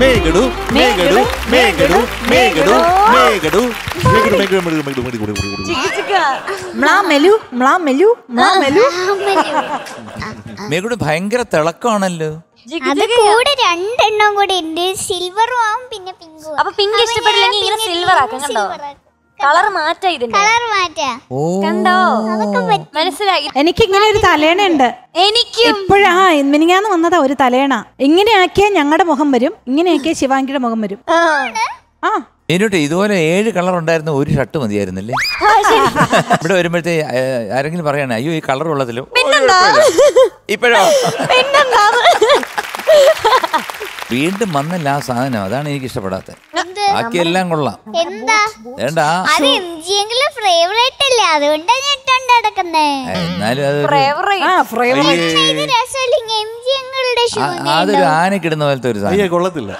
മേഘടു മേഘടു മേഘടു മേഘടു മേഘടു മേഘടു ഭയങ്കര തിളക്കമാണല്ലോ. അത് കൂടെ രണ്ടെണ്ണം കൂടെ ഉണ്ട്. സിൽവറും ആവും പിന്നെ പിങ്കും. അപ്പൊ പിങ്ക് ഇഷ്ടപ്പെടില്ലെങ്കിൽ ഇങ്ങനെ സിൽവർ ആക്കാം. കണ്ടോ, കളർ മാറ്റാ. ഇതിന്റെ കളർ മാറ്റാ. കണ്ടോ, മനസ്സിലായി. എനിക്ക് ഇങ്ങനെ ഒരു തലേണയുണ്ട്. എനിക്ക് ഇപ്പോഴാ മിനിങ്ങാന്ന് വന്നതാ ഒരു തലേണ. ഇങ്ങനെയാക്കിയാ ഞങ്ങളുടെ മുഖം വരും, ഇങ്ങനെയാക്കിയാ ശിവാങ്കിയുടെ മുഖം വരും. ആ എന്നിട്ട് ഇതുപോലെ 7 കളർ ഉണ്ടായിരുന്ന ഒരു ഷർട്ട് മതിയായിരുന്നല്ലേ? ഇവിടെ വരുമ്പോഴത്തേ ആരെങ്കിലും പറയണേ അയ്യോ ഈ കളർ ഉള്ളതിലോ ഇപ്പോഴോ വീണ്ടും വന്നല്ല ആ സാധനം. അതാണ് എനിക്ക് ഇഷ്ടപ്പെടാത്തത്. ബാക്കിയെല്ലാം കൊള്ളാം. വേണ്ടാ എന്നാലും അതൊരു ആനക്കിടുന്ന പോലത്തെ ഒരു സാധനം കൊള്ളത്തില്ല.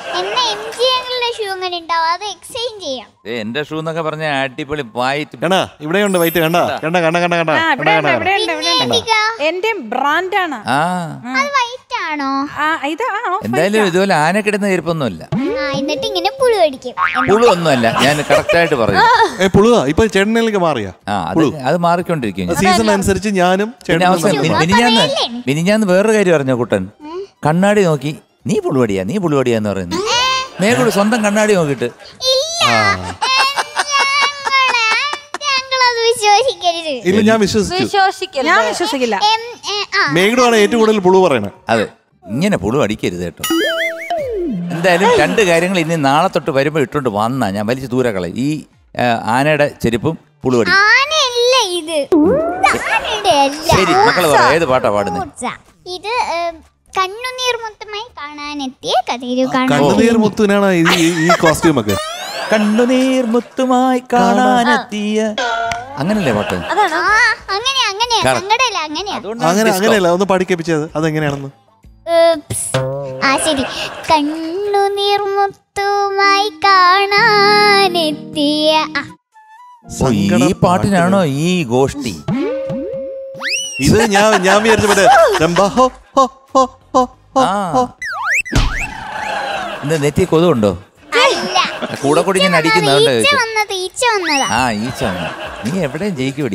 എന്റെ ഷൂ എന്നൊക്കെ പറഞ്ഞ അടിപൊളി വൈറ്റ്. ഇവിടെയുണ്ട് വൈറ്റ്. കണ്ട കണ്ട കണ്ട കണ്ട കണ്ട എന്റെ ബ്രാൻഡാണ്. എന്തായാലും ഇതുപോലെ ആനക്കിടുന്ന ചെരുപ്പൊന്നുമില്ല. എന്നിട്ട് ഇങ്ങനെ പുളു അടിക്കും. പുളു ഒന്നുമല്ല, ഞാൻ കറക്റ്റ് ആയിട്ട് പറഞ്ഞു. പുളുവാ ഇപ്പൊ ചേട്ടനിലേക്ക് മാറിയാ. അത് മാറിക്കൊണ്ടിരിക്കും സീസൺ അനുസരിച്ച്. ഞാനും മിനിഞ്ഞാന്ന് വേറൊരു കാര്യം പറഞ്ഞോ കുട്ടൻ. കണ്ണാടി നോക്കി നീ പുളുവടിയാ നീ പുളുവടിയാന്ന് പറയുന്നു. മേഘടു സ്വന്തം കണ്ണാടി നോക്കിട്ട് ഇല്ല, ഞാൻ വിശ്വസിക്കില്ല. മേഘടു ആണ് ഏറ്റവും കൂടുതൽ പുളു പറയണേ. അതെ, ഇങ്ങനെ പുളു അടിക്കരുത് കേട്ടോ. എന്തായാലും 2 കാര്യങ്ങൾ ഇനി നാളെ തൊട്ട് വരുമ്പോ ഇട്ടോണ്ട് വന്നാ ഞാൻ വലിച്ചു ദൂരെ കളയും. ഈ ആനയുടെ ചെരുപ്പും പുളുവടി. ശരി മക്കള് പറ, ഏത് പാട്ടാ പാടുന്നത്? ഇത് കണ്ണുനീർ മുത്തുമായി കാണാനെത്തിയ കതിരു. കണ്ണുനീർ മുത്തുനാണ് ഈ കോസ്റ്റ്യൂം ഒക്കെ. കണ്ണുനീർ മുത്തുമായി കാണാനെത്തിയ അങ്ങനല്ലേ പാട്ട്? അങ്ങനെയല്ല, ഒന്ന് പഠിക്കപ്പിച്ചത് അതെങ്ങനെയാണെന്ന്. ശരി. കണ്ണുനീർ മുത്തുമായി കാണാനെത്തിയ. ഈ പാട്ടിനാണോ ഈ ഗോഷ്ടി? ഇത് ഞാൻ വിചാരിച്ച നെറ്റി കൊതുണ്ടോ? കൂടെ കൂടി ഞാൻ അടിക്കുന്നുണ്ട്. ഈച്ച നീ എവിടെയും ജയിക്കൂടി.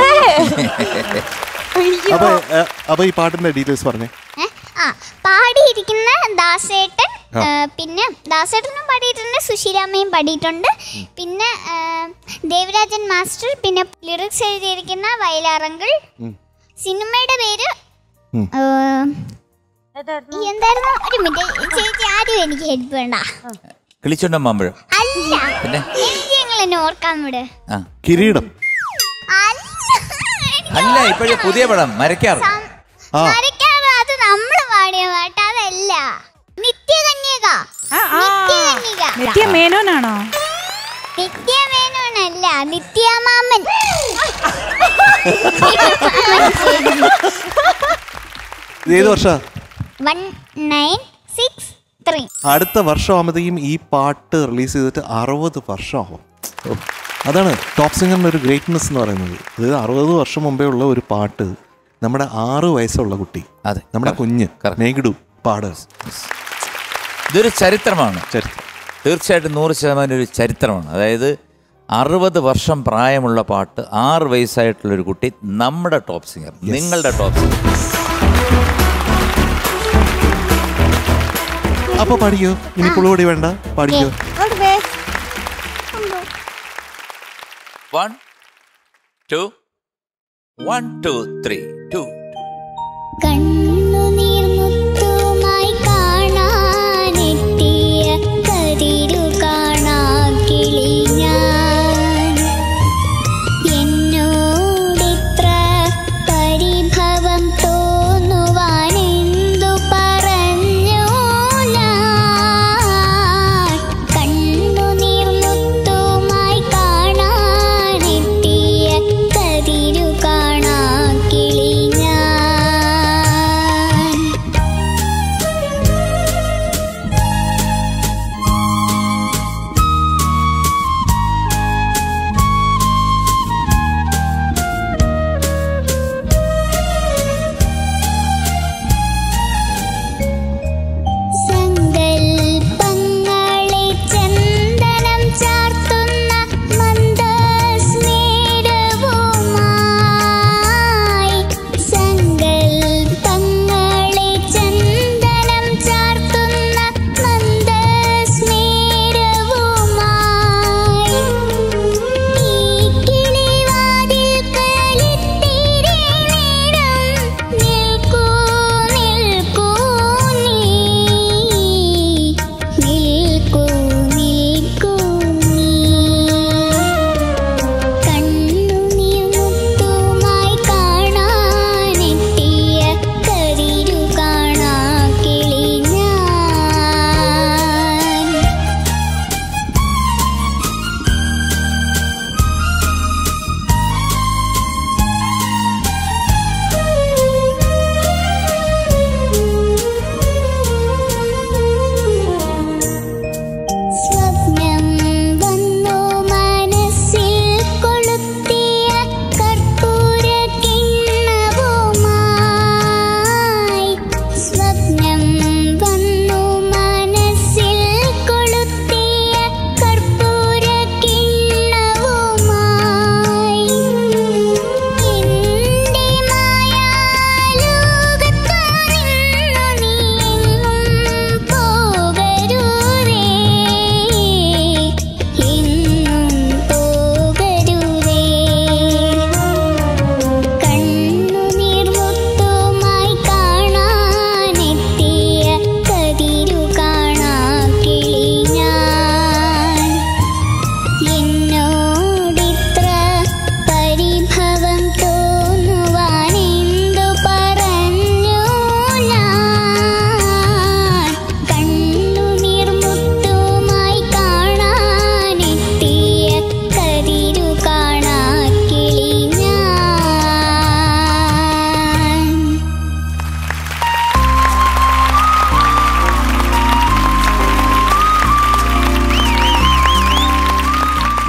അപ്പൊ ഈ പാട്ടിന്റെ ഡീറ്റെയിൽസ് പറഞ്ഞേ. പാടിയിരിക്കുന്ന ദാസേട്ടൻ, പിന്നെ ദാസേട്ടനും പാടിയിട്ടുണ്ട്, സുശീലാമ്മയും പാടിയിട്ടുണ്ട്, പിന്നെ ദേവരാജൻ മാസ്റ്റർ, പിന്നെ ലിറിക്സ് എഴുതിയിരിക്കുന്ന വയലാറങ്കിൾ. സിനിമയുടെ പേര് എന്തായിരുന്നു? ഒരു മിനിറ്റ് ചേച്ചി, ആരും എനിക്ക് ഹെൽപ്പ് വേണ്ട. കിളിച്ചുണ്ടൻ മാമ്പഴം അല്ല, എന്നെ ഓർക്കാൻ വിട്. കിരീടം അല്ല, ഇപ്പോഴേ പുതിയ പടം മരക്കാർ. അത് നമ്മള് പാടിയ പാട്ട് അതല്ല. നിത്യകന്യക. നിത്യമേനോനാണോ? നിത്യമേനോനല്ല, നിത്യമാമൻ. ഏത് വർഷ? 1963. അടുത്ത വർഷം ആകുമ്പോഴത്തേക്കും ഈ പാട്ട് റിലീസ് ചെയ്തിട്ട് 60 വർഷമാകും. അതാണ് ടോപ്പ് സിംഗറിന്റെ ഒരു ഗ്രേറ്റ്നെസ് എന്ന് പറയുന്നത്. അതായത് 60 വർഷം മുമ്പേ ഉള്ള ഒരു പാട്ട് നമ്മുടെ 6 വയസ്സുള്ള കുട്ടി, അതെ, നമ്മുടെ കുഞ്ഞ് മേഘടു പാടുക. ഇതൊരു ചരിത്രമാണ്. തീർച്ചയായിട്ടും 100% ഒരു ചരിത്രമാണ്. അതായത് 60 വർഷം പ്രായമുള്ള പാട്ട്, 6 വയസ്സായിട്ടുള്ളൊരു കുട്ടി, നമ്മുടെ ടോപ്പ് സിംഗർ, നിങ്ങളുടെ ടോപ്പ് സിംഗർ. അപ്പൊ പാടിക്കോ, ഇനി പുളുപൊടി വേണ്ട, പാടിക്കോ. 1 2 1 2 3 2. കണ്ണുനീർ മുത്തുമായി കാണാനെത്തിയ കതിരു കാണാ കിളി ഞാൻ, എന്നോടിത്ര പരിഭവം തോന്നുവാനെന്തു പറഞ്ഞു ഞാൻ. കണ്ണുനീർ മുത്തുമായി കാണാനെത്തിയ കതിരു കാണാ കിളി ഞാൻ.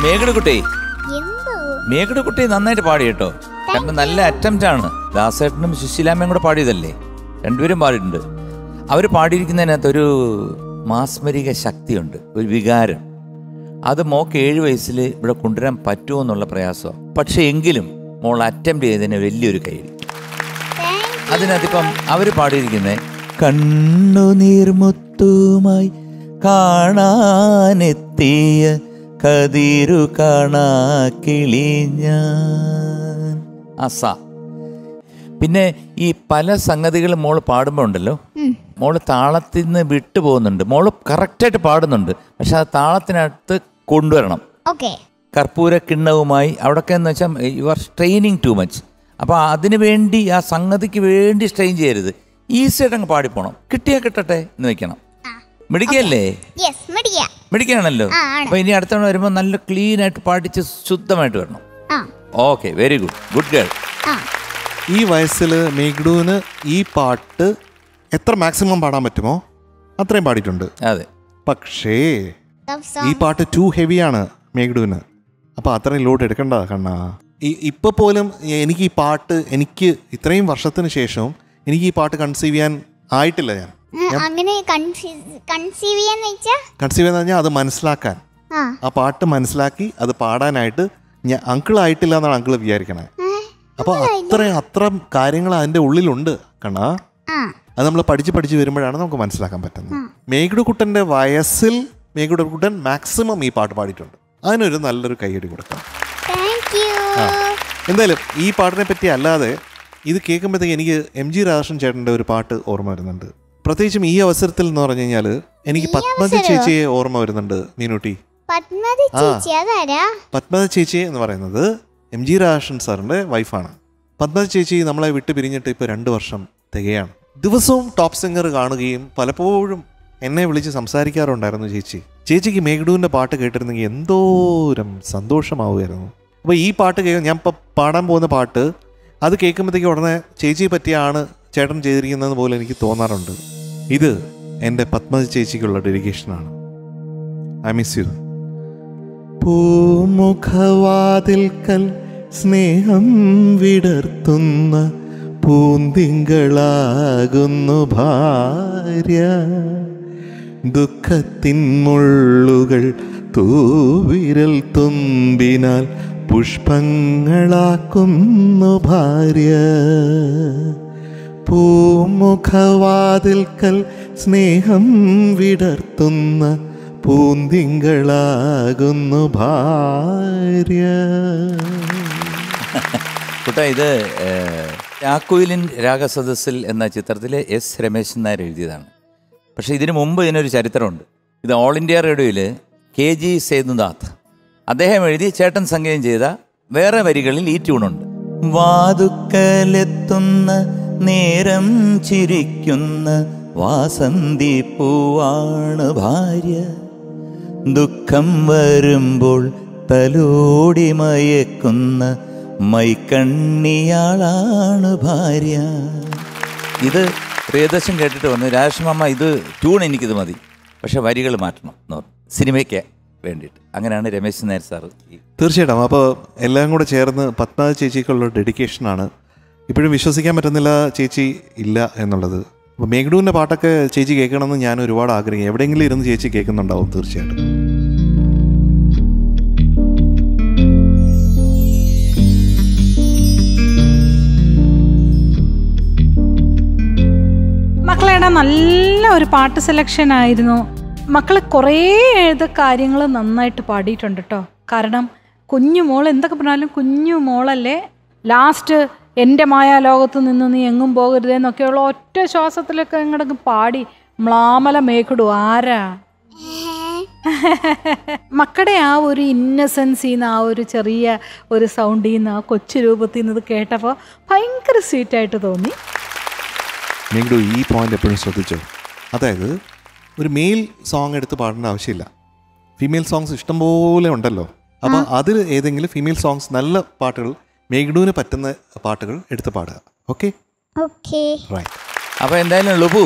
മേഘനക്കുട്ടി എന്തോ മേഘനക്കുട്ടി നന്നായിട്ട് പാടി കേട്ടോ. കാരണം നല്ല അറ്റംപ്റ്റ് ആണ്. ദാസേട്ടനും സുശീലാമ്മയും കൂടെ പാടിയതല്ലേ, രണ്ടുപേരും പാടിയിട്ടുണ്ട്. അവർ പാടിയിരിക്കുന്നതിനകത്തൊരു മാസ്മരിക ശക്തിയുണ്ട്, ഒരു വികാരം. അത് മോക്ക് 7 വയസ്സിൽ ഇവിടെ കൊണ്ടുവരാൻ പറ്റുമോ എന്നുള്ള പ്രയാസമാണ്. പക്ഷെ എങ്കിലും മോൾ അറ്റംപ്റ്റ് ചെയ്തതിന് വലിയൊരു കൈയ്യടി. അതിനകത്തിപ്പം അവർ പാടിയിരിക്കുന്നത് കണ്ണുനീർ മുത്തുമായി കാണാനെത്തിയ കതിരു കാണാ കിളിഞ്ഞ അസ. പിന്നെ ഈ പല സംഗതികളും മോള് പാടുമ്പോൾ ഉണ്ടല്ലോ, മോള് താളത്തിൽ നിന്ന് വിട്ടു പോകുന്നുണ്ട്. മോള് കറക്റ്റായിട്ട് പാടുന്നുണ്ട്, പക്ഷെ ആ താളത്തിനകത്ത് കൊണ്ടുവരണം. കർപ്പൂര കിണ്ണവുമായി അവിടെയൊക്കെ എന്ന് വെച്ചാൽ you are straining too much. അപ്പോൾ അതിന് വേണ്ടി ആ സംഗതിക്ക് വേണ്ടി സ്ട്രെയിൻ ചെയ്യരുത്, ഈസി ആയിട്ട് അങ്ങ് പാടിപ്പോണം. കിട്ടിയാ കിട്ടട്ടെ എന്ന് വെക്കണം. മിടിക്കല്ലേ? മിടിക്കാണല്ലോ. അപ്പൊ ഇനി അടുത്ത തവണ വരുമ്പോൾ നല്ല ക്ലീൻ ആയിട്ട് പാടിച്ച് ശുദ്ധമായിട്ട് വരണം. Okay, very good, good girl. ഈ വയസ്സിൽ മേഘ്ഡുവിന് ഈ പാട്ട് എത്ര മാക്സിമം പാടാൻ പറ്റുമോ അത്രയും പാടിയിട്ടുണ്ട്. അതെ, പക്ഷേ ഈ പാട്ട് ടു ഹെവിയാണ് മേഘ്ഡുവിന്. അപ്പോൾ അത്രയും ലോഡ് എടുക്കണ്ട കണ്ണാ. ഇപ്പൊ പോലും എനിക്ക് ഈ പാട്ട്, എനിക്ക് ഇത്രയും വർഷത്തിന് ശേഷവും എനിക്ക് ഈ പാട്ട് കൺസീവ് ചെയ്യാൻ ആയിട്ടില്ല. കൺസീവ് ചെയ്യാന്ന് പറഞ്ഞാൽ അത് മനസ്സിലാക്കാൻ, ആ പാട്ട് മനസ്സിലാക്കി അത് പാടാനായിട്ട് ഞാൻ അങ്കിളായിട്ടില്ല എന്നാണ് അങ്കിള് വിചാരിക്കണേ. അപ്പൊ അത്ര കാര്യങ്ങൾ അതിന്റെ ഉള്ളിലുണ്ട് കണ്ണാ. അത് നമ്മൾ പഠിച്ച് വരുമ്പോഴാണ് നമുക്ക് മനസ്സിലാക്കാൻ പറ്റുന്നത്. മേഘ്ഡുക്കുട്ടന്റെ വയസ്സിൽ മേഘ്ഡുക്കുട്ടൻ മാക്സിമം ഈ പാട്ട് പാടിയിട്ടുണ്ട്. അതിനൊരു നല്ലൊരു കൈയടി കൊടുക്കാം. എന്തായാലും ഈ പാട്ടിനെ പറ്റി അല്ലാതെ ഇത് കേൾക്കുമ്പോഴത്തേക്ക് എനിക്ക് MG രാധാകൃഷ്ണൻ ചേട്ടൻ്റെ ഒരു പാട്ട് ഓർമ്മ വരുന്നുണ്ട്. പ്രത്യേകിച്ചും ഈ അവസരത്തിൽ എന്ന് പറഞ്ഞു കഴിഞ്ഞാൽ എനിക്ക് പത്മജ ചേച്ചിയെ ഓർമ്മ വരുന്നുണ്ട്. മീനുട്ടി, പത്മജ ചേച്ചി എന്ന് പറയുന്നത് MG രാധാകൃഷ്ണൻ സാറിൻ്റെ വൈഫാണ്. പത്മജ ചേച്ചി നമ്മളെ വിട്ട് പിരിഞ്ഞിട്ട് ഇപ്പോൾ 2 വർഷം തികയാണ്. ദിവസവും ടോപ്പ് സിംഗർ കാണുകയും പലപ്പോഴും എന്നെ വിളിച്ച് സംസാരിക്കാറുണ്ടായിരുന്നു ചേച്ചിക്ക് മേഘ്ഡുവിൻ്റെ പാട്ട് കേട്ടിരുന്നെങ്കിൽ എന്തോരം സന്തോഷമാവുമായിരുന്നു. അപ്പോൾ ഈ പാട്ട് ഞാൻ ഇപ്പോൾ പാടാൻ പോകുന്ന പാട്ട് അത് കേൾക്കുമ്പോഴത്തേക്ക് ഉടനെ ചേച്ചിയെ പറ്റിയാണ് ചേട്ടൻ ചെയ്തിരിക്കുന്നത് പോലെ എനിക്ക് തോന്നാറുണ്ട്. ഇത് എൻ്റെ പത്മജ ചേച്ചിക്കുള്ള ഡെഡിക്കേഷനാണ്. I miss you. പൂമുഖവാതിൽക്കൽ സ്നേഹം വിടർത്തുന്ന പൂന്തിങ്കളാകുന്നു ഭാര്യ, ദുഃഖത്തിൻ മുള്ളുകൾ തൂവിരൽ തുമ്പിനാൽ പുഷ്പങ്ങളാക്കുന്നു ഭാര്യ. പൂമുഖവാതിൽക്കൽ സ്നേഹം വിടർത്തുന്ന പൂന്തിങ്കളാകുന്നു ഭാര്യ. കുട്ടാ, ഇത് ചാക്കുയിലിൻ രാഗസദസ്സിൽ എന്ന ചിത്രത്തിലെ S. രമേശൻ നായർ എഴുതിയതാണ്. പക്ഷേ ഇതിനു മുമ്പ് ഇതിനൊരു ചരിത്രമുണ്ട്. ഇത് ഓൾ ഇന്ത്യ റേഡിയോയിൽ KG സേതുനാഥ് അദ്ദേഹം എഴുതി ചേട്ടൻ സംഗീതം ചെയ്ത വേറെ വരികളിൽ ഈ ട്യൂണുണ്ട്. വാതുക്കലെത്തുന്ന നേരം ചിരിക്കുന്ന വാസന്തി പൂവാണ് ഭാര്യ, ദുഃഖം വരുമ്പോൾ തലോടി മയക്കുന്ന മൈക്കണ്ണിയാളാണ് ഭാര്യ. ഇത് പ്രിയദർശൻ കേട്ടിട്ട് പറഞ്ഞു, രാജേഷ്മാമ ഇത് ട്യൂൺ എനിക്കിത് മതി, പക്ഷെ വരികൾ മാറ്റണം എന്ന് പറഞ്ഞു, സിനിമയ്ക്ക് വേണ്ടിയിട്ട്. അങ്ങനെയാണ് രമേശ് നായർ സാറ്. തീർച്ചയായിട്ടും. അപ്പോൾ എല്ലാം കൂടെ ചേർന്ന് പത്മജ ചേച്ചിക്കുള്ള ഡെഡിക്കേഷനാണ്. ഇപ്പോഴും വിശ്വസിക്കാൻ പറ്റുന്നില്ല ചേച്ചി ഇല്ല എന്നുള്ളത്. അപ്പോൾ മേഘ്ഡുവിൻ്റെ പാട്ടൊക്കെ ചേച്ചി കേൾക്കണമെന്ന് ഞാൻ ഒരുപാട് ആഗ്രഹിക്കും. എവിടെയെങ്കിലും ഇരുന്ന് ചേച്ചി കേൾക്കുന്നുണ്ടാവും തീർച്ചയായിട്ടും. മക്കളേടാ, നല്ല ഒരു പാട്ട് സെലക്ഷൻ ആയിരുന്നു. മക്കൾ കുറേ കാര്യങ്ങൾ നന്നായിട്ട് പാടിയിട്ടുണ്ട് കേട്ടോ. കാരണം കുഞ്ഞു മോൾ എന്തൊക്കെ പറഞ്ഞാലും കുഞ്ഞു മോളല്ലേ. ലാസ്റ്റ് എൻ്റെ മായാലോകത്ത് നിന്ന് നീ എങ്ങും പോകരുതെന്നൊക്കെയുള്ള ഒറ്റ ശ്വാസത്തിലൊക്കെ ഇങ്ങോട്ട് പാടി മ്ലാമല മേഘ്ഡു ആരാ. മക്കളുടെ ആ ഒരു ഇന്നസെൻസിൽ നിന്ന്, ആ ഒരു ചെറിയ ഒരു സൗണ്ടിൽ നിന്ന്, ആ കൊച്ചു രൂപത്തിൽ നിന്ന് കേട്ടപ്പോൾ ഭയങ്കര സ്വീറ്റായിട്ട് തോന്നി. മേഘ്ഡു ഈ പോയിന്റ് എപ്പോഴും ശ്രദ്ധിച്ചോ, അതായത് ഒരു മെയിൽ സോങ് എടുത്ത് പാടേണ്ട ആവശ്യമില്ല. ഫീമെയിൽ സോങ്സ് ഇഷ്ടംപോലെ ഉണ്ടല്ലോ. അപ്പോൾ അതിൽ ഏതെങ്കിലും ഫീമെയിൽ സോങ്സ് നല്ല പാട്ടുകൾ, മേഘ്ഡുവിന് പറ്റുന്ന പാട്ടുകൾ എടുത്ത് പാടുക. Okay, right. അപ്പോൾ എന്തായാലും ലുബു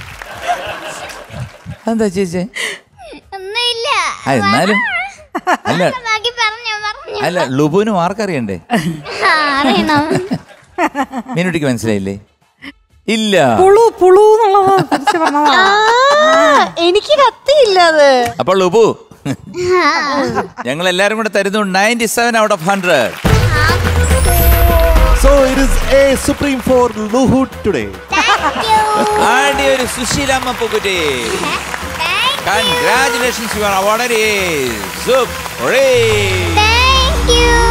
എന്താ ചേച്ചി? ഒന്നുമില്ല. എന്നാലും അല്ല ബാക്കി പറഞ്ഞു അല്ല ലുബുവിന് മാർക്കറിയണ്ടേ? അറിയണം. മീനുട്ടിക്ക് മനസ്സിലായില്ലേ? ഇല്ല. പുളു എന്നുള്ളത് തിരിച്ച് പറഞ്ഞതാ. എനിക്ക് കത്തിയില്ല അത്. അപ്പൊ ലുബു ഞങ്ങൾ എല്ലാരും കൂടെ തരുന്നു 97 out of 100. So it is a supreme for Luhu today. ആടി ഒരു സുശീലമ്മ പൂക്കുറ്റി. Congratulations, you are awarded a Supreme. Thank you.